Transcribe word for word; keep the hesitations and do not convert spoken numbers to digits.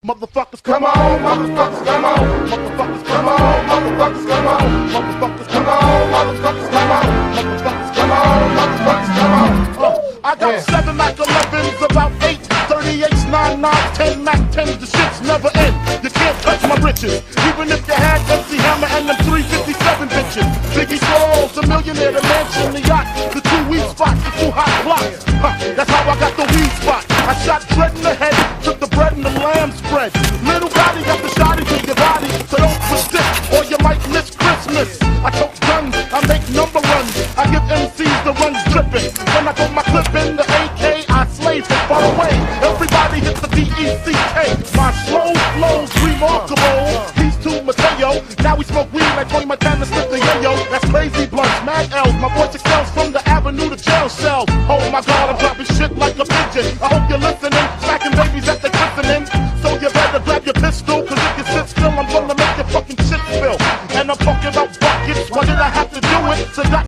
Motherfuckers, come on, motherfuckers, come on, motherfuckers, come on, motherfuckers, come on, motherfuckers, come on, motherfuckers, come on, motherfuckers, come on, motherfuckers, come on. Uh, I got yeah. seven Mac elevens, about eight thirty-eights, nine nines, ten Mac tens. The shit's never end. You can't touch my riches, even if you had M C Hammer and them three fifty-seven bitches. Biggie Smalls, the millionaire, the mansion, the yacht, the two weed spots, the two hot blocks. Huh, that's how I got the weed spot. I shot Dread in the head, took the bread and the lamb spread. Little body got the shotty to your body, so don't persist or you might miss Christmas. I tote guns, I make number runs, I give M Cs the runs dripping. When I put my clip in the A K, I slay from far away. Everybody hit the D E C K. My slow flow's remarkable. These two Mateo, now we smoke weed like Tony Montana, slip the yo-yo. That's crazy blunts, mad L's. My voice excels from the avenue to jail cells. Oh my God, I'm dropping shit like a pigeon. I hope you're listening, smacking babies at the christening. So you better grab your pistol, cause if you sit still, I'm gonna make your fucking shit spill. And I'm talking about buckets, why did I have to do it? So that